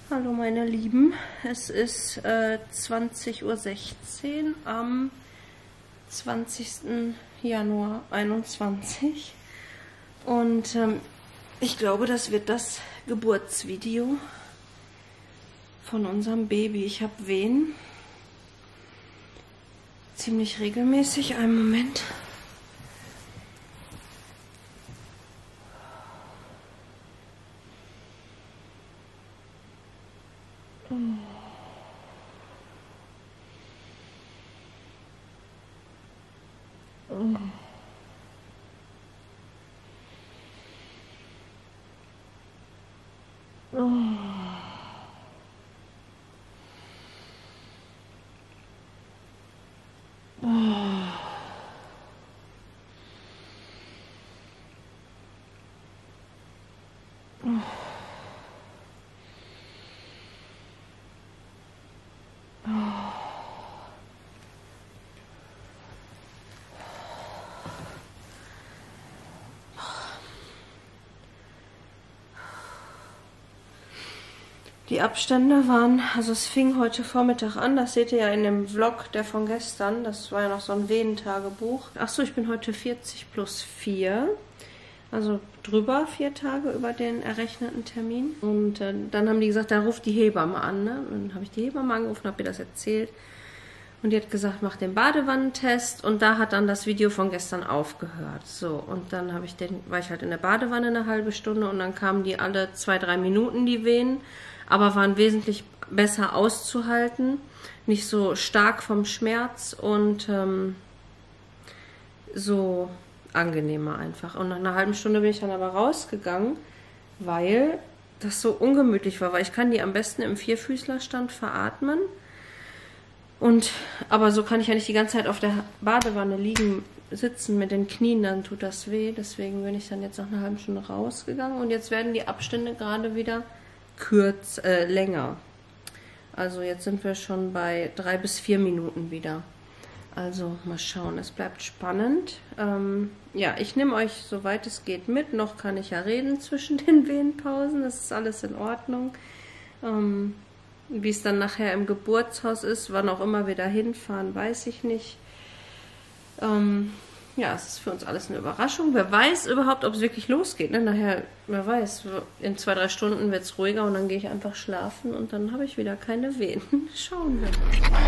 Hallo meine Lieben, es ist 20:16 Uhr am 20. Januar 2021 und ich glaube, das wird das Geburtsvideo von unserem Baby. Ich habe Wehen ziemlich regelmäßig. Einen Moment. Die Abstände waren, also es fing heute Vormittag an, das seht ihr ja in dem Vlog, der von gestern, das war ja noch so ein Wehentagebuch. Achso, ich bin heute 40 plus 4, also drüber 4 Tage über den errechneten Termin. Und dann haben die gesagt, da ruft die Hebamme an, ne? Und dann habe ich die Hebamme angerufen, habe ihr das erzählt. Und die hat gesagt, mach den Badewannentest, und da hat dann das Video von gestern aufgehört. So, und dann war ich halt in der Badewanne eine halbe Stunde und dann kamen die alle 2-3 Minuten, die Wehen, aber waren wesentlich besser auszuhalten, nicht so stark vom Schmerz und so angenehmer einfach. Und nach einer halben Stunde bin ich dann aber rausgegangen, weil das so ungemütlich war, weil ich kann die am besten im Vierfüßlerstand veratmen. Aber so kann ich ja nicht die ganze Zeit auf der Badewanne sitzen mit den Knien, dann tut das weh. Deswegen bin ich dann jetzt nach einer halben Stunde rausgegangen und jetzt werden die Abstände gerade wieder länger. Also jetzt sind wir schon bei 3 bis 4 Minuten wieder. Also mal schauen, es bleibt spannend. Ja, ich nehme euch soweit es geht mit. Noch kann ich ja reden zwischen den Wehenpausen, das ist alles in Ordnung. Wie es dann nachher im Geburtshaus ist, wann auch immer wir da hinfahren, weiß ich nicht. Ja, es ist für uns alles eine Überraschung. Wer weiß überhaupt, ob es wirklich losgeht. Ne? Nachher, wer weiß, in 2-3 Stunden wird es ruhiger und dann gehe ich einfach schlafen und dann habe ich wieder keine Wehen. Schauen wir.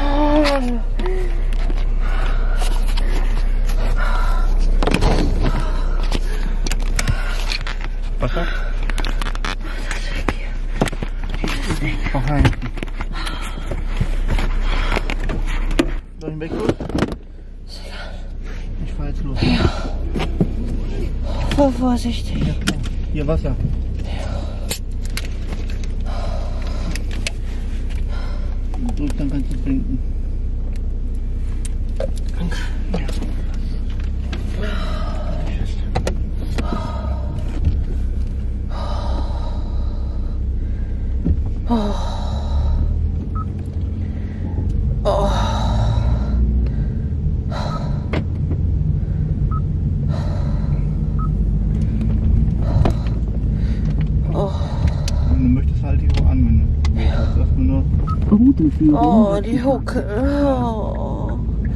Was da? Dieses Ding. Soll ich weg los? Ich fahr jetzt los. Ja. Voll vorsichtig. Ja, klar. Hier Wasser. Drück, dann kannst du trinken. Danke. Ja. Oh. Oh. Du möchtest halt die auch an, wenn du willst. Das sagst du nur. Oh, die Hucke. Oh.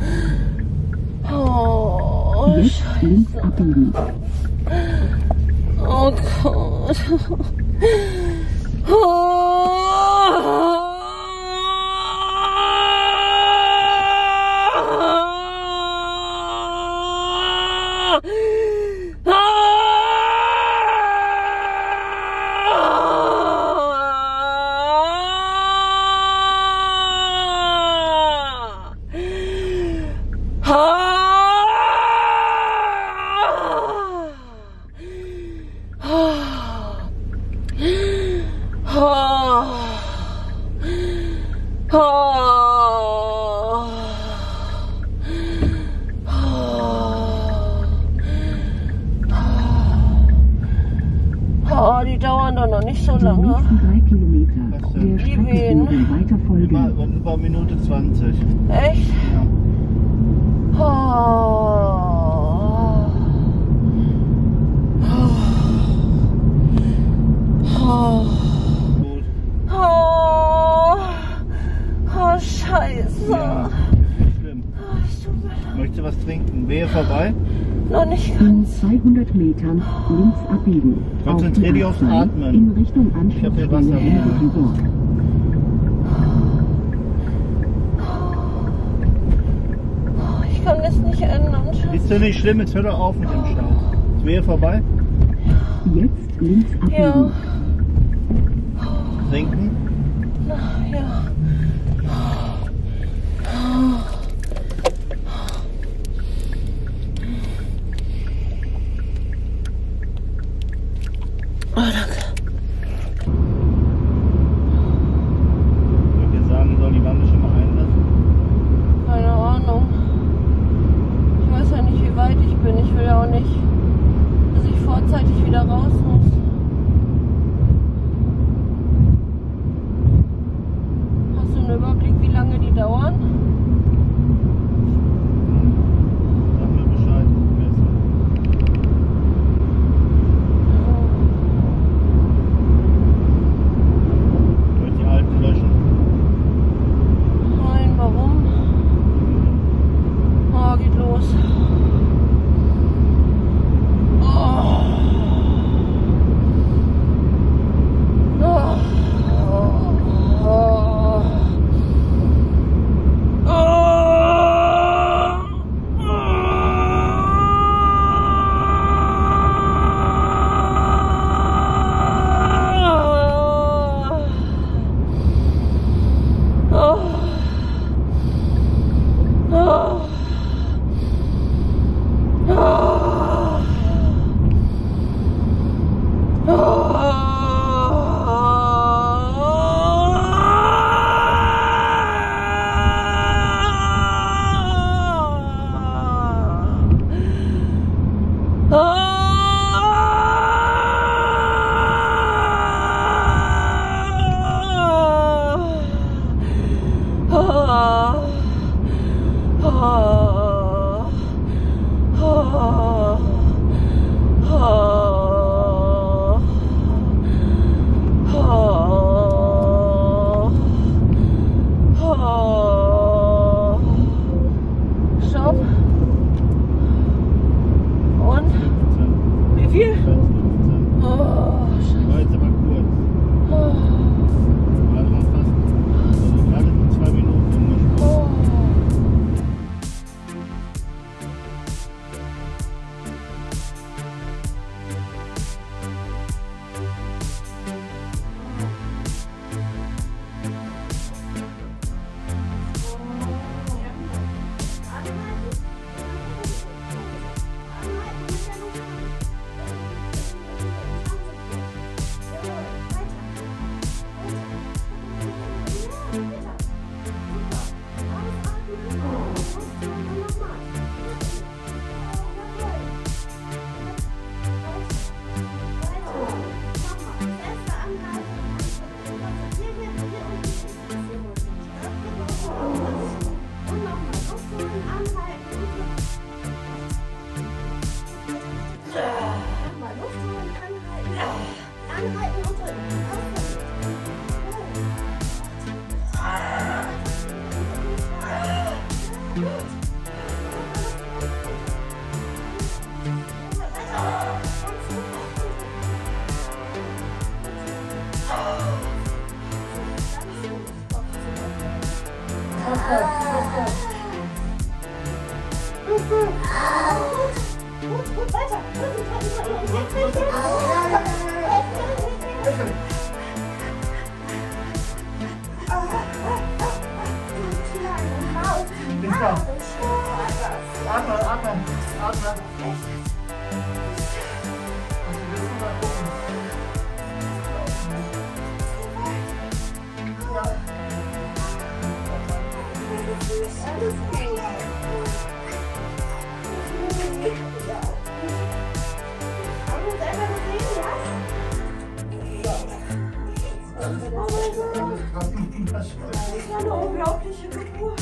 Oh, Scheiße. Oh Gott. Oh, die dauern doch noch nicht so lange. Die Wehen. Über Minute 20. Echt? Ja. Oh. Gut. Oh. Wehe vorbei. Noch nicht In ganz. 200 Metern links abbiegen. Konzentrier dich aufs A2 Atmen. in Richtung Ich hab hier Wasser. Anschlussstelle Nymphenburg. Ich kann das nicht ändern. Ist ja nicht schlimm, jetzt hör doch auf mit dem Scheiß. Ist Wehe vorbei. Jetzt links abbiegen. Ja. Sinken. Ja. Oh, danke. Ich würde dir sagen, soll die Wanne schon mal einlassen? Keine Ahnung. Ich weiß ja nicht, wie weit ich bin. Ich will ja auch nicht, dass ich vorzeitig wieder raus muss. Hast du einen Überblick, wie lange die dauern? Sag mir Bescheid. Soll ich die alten löschen? Nein, warum? Oh, geht los. Oh. Oh. Stopp. Und? Wie viel? 15. Oh, Scheiße. War jetzt aber kurz. Warte mal fast. Also gerade in 2 Minuten umgesprungen. Anhalten und drücken. Gut, weiter. Atmen. Das war eine unglaubliche Geburt.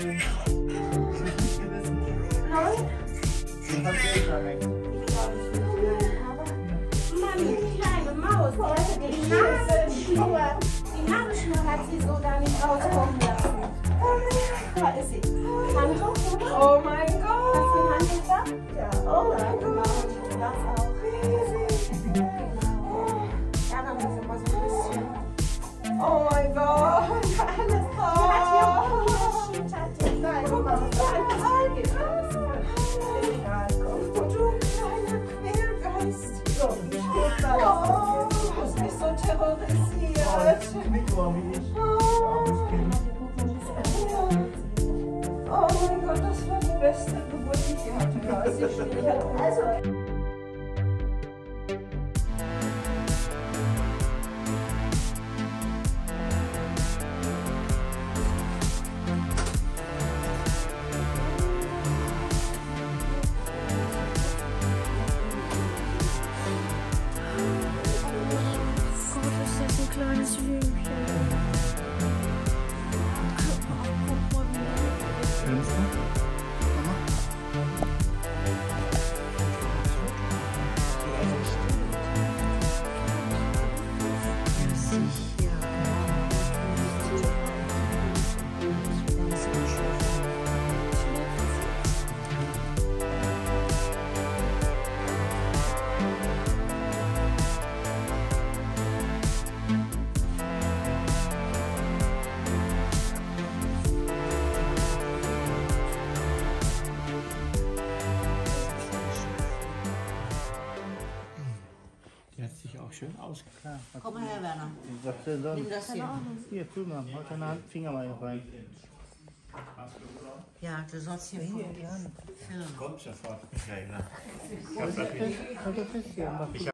Nein? Mann, die kleine Maus, die Nabelschnur hat sie so gar nicht rauskommen lassen. Da ist sie. Handtuch, oder? Oh mein Gott! gesagt? Ja. Oh, genau. Das auch. Riesig. Genau. Ja, dann müssen wir so ein bisschen. Oh mein Gott. Alles drauf. Die hat hier auch geschüttert. Nein, guck mal, wie alt ist. Egal, komm. Du kleiner Quälgeist. So, ich stehe da. Oh, du hast mich so terrorisiert. Mikro wie ich. Armes Kind. Oh mein Gott, das war die beste Geburt, die ich je hatte. Ja, ist nicht schwierig. Also. Kleines Würmchen. Schönste? Die hat sich auch schön ausgeklärt. Komm mal her, Werner. Was denn sonst? Nimm das hier. Hier, fühl mal, halt deine Hand, Finger mal hier rein. Ja, du sollst hier filmen. Kommt sofort, Michaela. Halt das fest hier.